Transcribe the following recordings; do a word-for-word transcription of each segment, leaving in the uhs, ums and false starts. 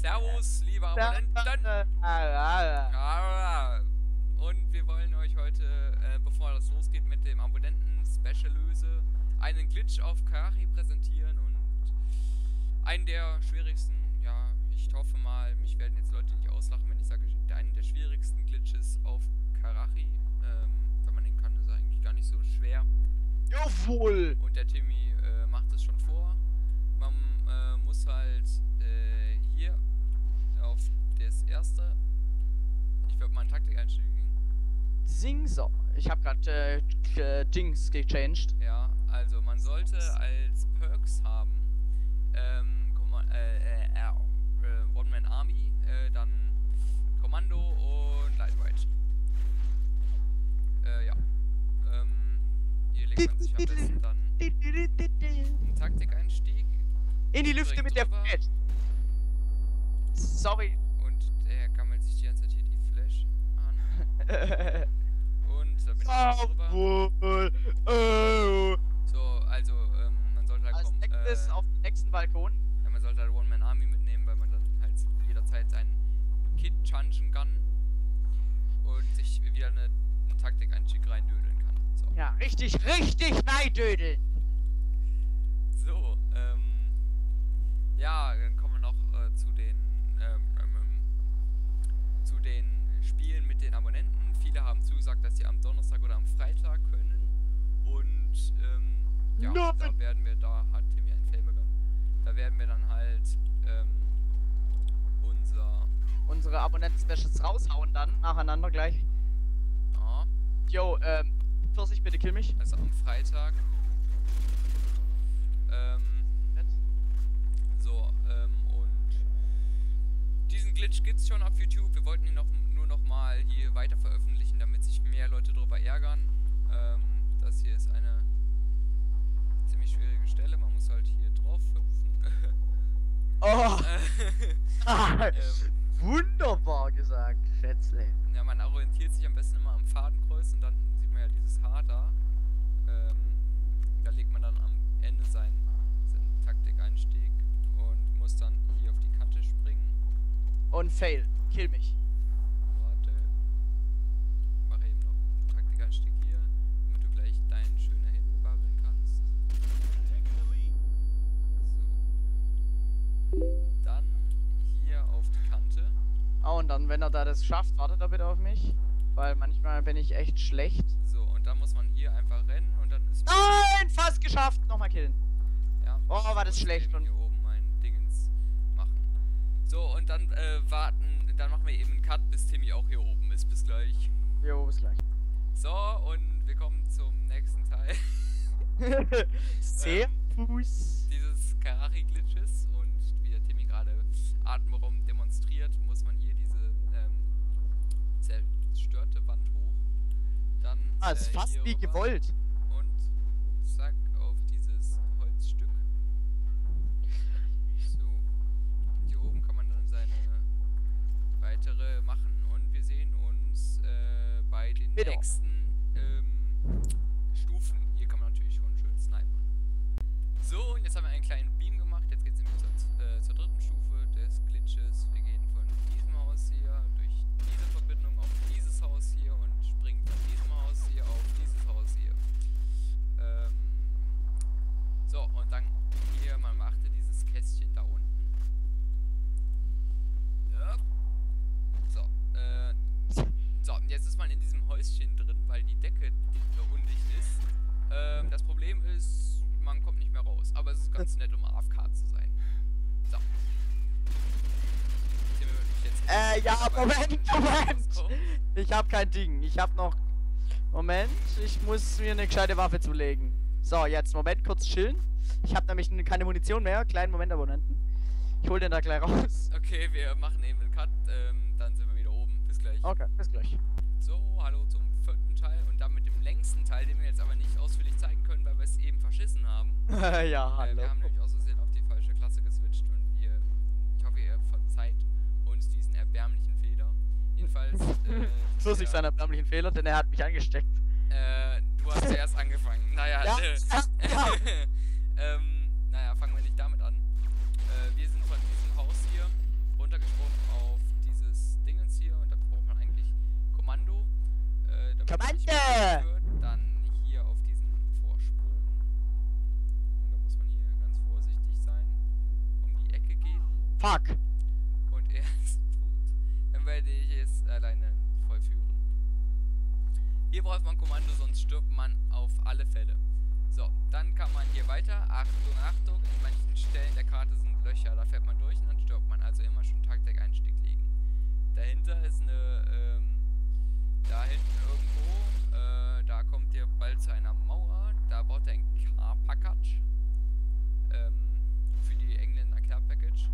Servus, liebe Abonnenten. Und wir wollen euch heute, äh, bevor das losgeht mit dem Abonnenten-Special-Löse, einen Glitch auf Karachi präsentieren und einen der schwierigsten, ja, ich hoffe mal, mich werden jetzt Leute nicht auslachen, wenn ich sage, einen der schwierigsten Glitches auf Karachi. Ähm, wenn man den kann, ist er eigentlich gar nicht so schwer. Jawohl! Und der Timmy äh, macht es schon vor. Man äh, muss halt äh, hier auf das erste. Ich würde mal eine Taktik einstellen. Sing so. Ich habe gerade äh, Dings gechanged. Ja, also man sollte als Perks haben, ähm, äh, äh, äh, One-Man-Army, äh, dann Kommando und Lightweight. Äh, ja. Ähm, hier legt man sich am besten dann einen Taktikeinstieg. In die Lüfte mit der Flash. Sorry. Und der gammelt sich die ganze Zeit hier die Flash an. Und da bin ich drüber. Oh. So, also, ähm, man sollte halt Als kommen. nächstes Äh, auf dem nächsten Balkon. ja, man sollte halt One-Man-Army mitnehmen, weil man dann halt jederzeit seinen Kit changen kann und sich wieder eine, eine Taktik-Einstieg reindödeln kann. So. Ja, richtig, richtig neidödeln. So, ähm, ja, dann kommen wir noch äh, zu den, ähm, ähm, zu den Spielen mit den Abonnenten. Viele haben zugesagt, dass sie am Donnerstag oder am Freitag können. Und, ähm, ja, Nein. da werden wir, da hat Timmy einen Fail bekommen. Da werden wir dann halt, ähm, unser, Unsere Abonnenten-Specials raushauen dann, nacheinander gleich. ja, Yo, ähm, Pfirsich, bitte kill mich. also am Freitag, ähm, so, ähm, und diesen Glitch gibt's schon auf YouTube. Wir wollten ihn noch, nur noch mal hier weiter veröffentlichen, damit sich mehr Leute darüber ärgern. Ähm, das hier ist eine ziemlich schwierige Stelle. Man muss halt hier drauf hüpfen. Oh, ähm, wunderbar gesagt, Schätzle. ja, man orientiert sich am besten immer am Fadenkreuz und dann sieht man ja dieses H da. Ähm, da legt man dann am Ende seinen, seinen Taktikeinstieg und muss dann hier auf die Kante springen. Und fail, kill mich. Warte. Mache eben noch einen Taktikeinstieg hier, damit du gleich deinen schöner hinten babbeln kannst. So. Dann hier auf die Kante. Oh, und dann, wenn er da das schafft, wartet er bitte auf mich. Weil manchmal bin ich echt schlecht. So, und dann muss man hier einfach rennen und dann ist... Nein, fast geschafft. Nochmal killen. Ja. Oh, war das muss schlecht. eben Und hier oben mein Dingens machen. So, und dann äh, warten, dann machen wir eben einen Cut, bis Timmy auch hier oben ist. Bis gleich. jo, bis gleich. So, und wir kommen zum nächsten Teil. Servus. Dieses Karachi-Glitches und wie der Timmy gerade atemberaubend demonstriert, muss man hier diese ähm, zerstörte Wand hoch. Dann Ah, ist äh, fast hier wie rüber gewollt. und zack auf dieses Holzstück. So, und hier oben kann man dann seine weitere machen und wir sehen uns äh, bei den Bitte. nächsten ähm, Stufen. Hier kann man natürlich schon schön snipern. So, und jetzt haben wir einen kleinen Beam gemacht. Jetzt geht es nämlich zur, äh, zur dritten Stufe des Glitches. Wir gehen von diesem Haus hier durch diese Verbindung auf dieses Haus hier und springen von diesem Haus hier auf dieses Haus hier. Ähm, so, und dann hier, man beachte dieses Kästchen da unten. Ja. So, äh, so, und jetzt ist man in diesem Häuschen drin, weil die Decke so undicht ist. Ähm, das Problem ist, man kommt nicht mehr raus. Aber es ist ganz nett, um A F K zu sein. So. Hier würde ich jetzt Äh, ja, aber Moment, nicht Moment. rauskommen. Ich hab kein Ding. Ich hab noch... Moment, ich muss mir eine gescheite Waffe zulegen. So, jetzt, Moment, kurz chillen. Ich hab nämlich keine Munition mehr. Kleinen Moment, Abonnenten. Ich hol den da gleich raus. Okay, wir machen eben einen Cut. Ähm, dann sind wir wieder oben. Bis gleich. Okay, bis gleich. So, hallo zum vierten Teil. Und dann mit dem längsten Teil, den wir jetzt aber nicht ausführlich zeigen können, weil wir es eben verschissen haben. ja, Äh, hallo. wir haben nämlich aus Versehen auf die falsche Klasse geswitcht und wir, ich hoffe, ihr verzeiht uns diesen erbärmlichen Fehler. Jedenfalls, äh, Plus ich ja, seinen erbärmlichen Fehler, denn er hat mich angesteckt. äh, du hast zuerst angefangen. Naja, Ja, äh, ja. ähm, naja, fangen wir nicht damit an. Äh, wir sind von diesem Haus hier runtergegangen. Kommande! Dann hier auf diesen Vorsprung. Und da muss man hier ganz vorsichtig sein. Um die Ecke gehen. Fuck! Und er ist tot. Dann werde ich es alleine vollführen. Hier braucht man Kommando, sonst stirbt man auf alle Fälle. So, dann kann man hier weiter. Achtung, Achtung. In manchen Stellen der Karte sind Löcher. Da fährt man durch und dann stirbt man. Also immer schon Taktik-Einstieg legen. Dahinter ist eine, ähm, da hinten irgendwo, äh, da kommt ihr bald zu einer Mauer. Da baut ihr ein Car-Package. Ähm, für die Engländer Care-Package.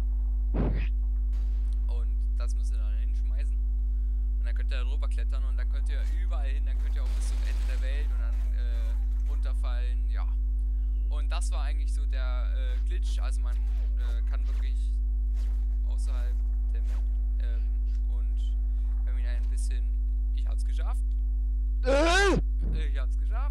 Und das müsst ihr dann hinschmeißen. Und dann könnt ihr da drüber klettern und dann könnt ihr überall hin, dann könnt ihr auch bis zum Ende der Welt und dann äh, runterfallen, ja. Und das war eigentlich so der äh, Glitch, also man äh, kann wirklich außerhalb der Map ähm, und wenn man ihn ein bisschen, ich hab's geschafft. Äh? Ich hab's geschafft.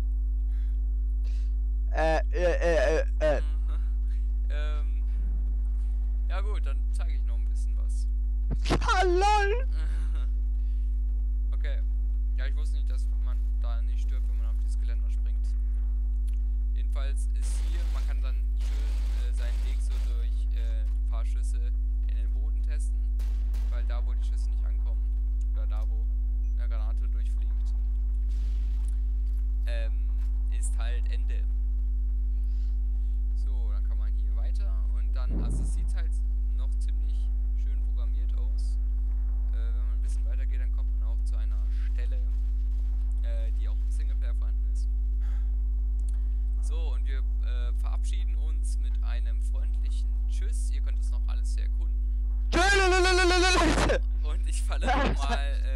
Äh, äh, äh, äh. ähm, ja gut, dann zeige ich noch ein bisschen was. Ah, lol! Okay. Ja, ich wusste nicht, dass man da nicht stirbt, wenn man auf dieses Geländer springt. Jedenfalls ist hier, man kann dann schön äh, seinen Weg so durch äh, ein paar Schüsse in den Boden testen, weil da, wo die Schüsse nicht ankommen, oder da, wo eine Granate durchfliegt, ähm, ist halt Ende. So, dann kann man hier weiter und dann, also es sieht halt noch ziemlich schön programmiert aus. Äh, wenn man ein bisschen weiter geht, dann kommt man auch zu einer Stelle, äh, die auch im Singleplayer vorhanden ist. So, und wir äh, verabschieden uns mit einem freundlichen Tschüss. Ihr könnt das noch alles sehr erkunden. Und ich falle nochmal